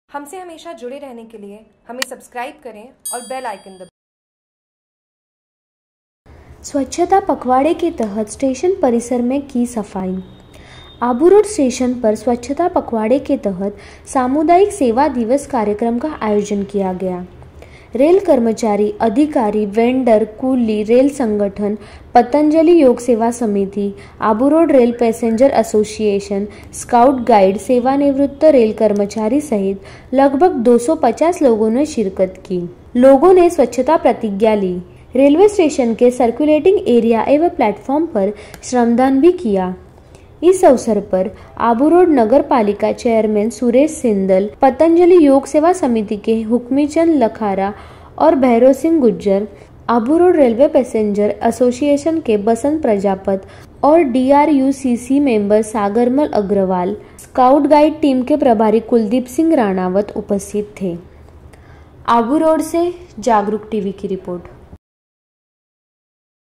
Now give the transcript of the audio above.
हमसे हमेशा जुड़े रहने के लिए हमें सब्सक्राइब करें और बेल आइकन दबाएं। स्वच्छता पखवाड़े के तहत स्टेशन परिसर में की सफाई। आबू रोड स्टेशन पर स्वच्छता पखवाड़े के तहत सामुदायिक सेवा दिवस कार्यक्रम का आयोजन किया गया। रेल कर्मचारी, अधिकारी, वेंडर, कूली, रेल संगठन, Patanjali Yog Seva Samiti, Abu road rail passenger association, scout guide, सेवानिवृत्त रेल कर्मचारी सहित लगभग 250 लोगों ने शिरकत की। लोगों ने स्वच्छता प्रतिज्ञा ली। रेलवे स्टेशन के सर्कुलेटिंग एरिया एवं प्लेटफॉर्म पर श्रमदान भी किया। इस अवसर पर आबू रोड नगर पालिका चेयरमैन सुरेश सिंदल, पतंजलि योग सेवा समिति के हुक्मीचंद लखारा और Bhairav Singh Gujjar, Abu road railway passenger association के बसंत प्रजापत और DRUCC member Sagarmal Agarwal, scout guide team के प्रभारी कुलदीप सिंह राणावत उपस्थित थे। आबू रोड से जागरूक टीवी की रिपोर्ट।